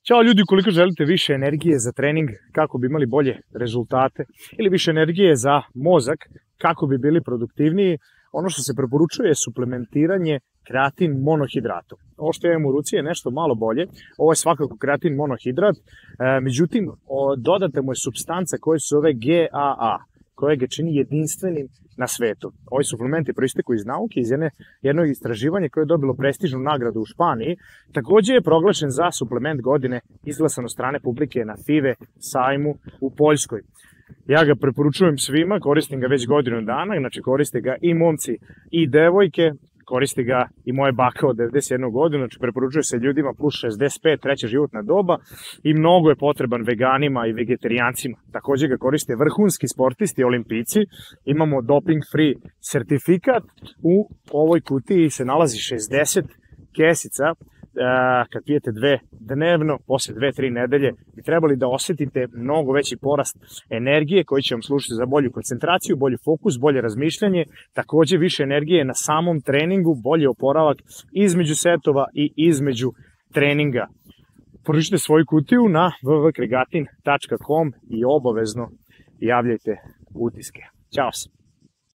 Ćao ljudi, ukoliko želite više energije za trening kako bi imali bolje rezultate ili više energije za mozak kako bi bili produktivniji, ono što se preporučuje je suplementiranje kreatin monohidratom. Ovo što imam u ruci je nešto malo bolje, ovo je svakako kreatin monohidrat, međutim dodata mu je supstanca koja se zove GAA, koja ga čini jedinstvenim na svetu. Ovi suplementi proisteku iz nauke, iz jednog istraživanja koje je dobilo prestižnu nagradu u Španiji. Takođe je proglašen za suplement godine, izglasan od strane publike na FIVE sajmu u Poljskoj. Ja ga preporučujem svima, koristim ga već godinu dana, znači koriste ga i momci i devojke, koristi ga i moje baka od 91 godinu, znači preporučuje se ljudima plus 65, treća životna doba i mnogo je potreban veganima i vegetarijancima. Takođe ga koriste vrhunski sportisti, olimpijci. Imamo doping free sertifikat. U ovoj kutiji se nalazi 60 kesica. Kad pijete 2 dnevno, posle 2-3 nedelje, bi trebali da osetite mnogo veći porast energije koji će vam služiti za bolju koncentraciju, bolji fokus, bolje razmišljanje, takođe više energije na samom treningu, bolji oporavak između setova i između treninga. Poručite svoju kutiju na www.kregatin.com i obavezno javljajte utiske. Ćao se!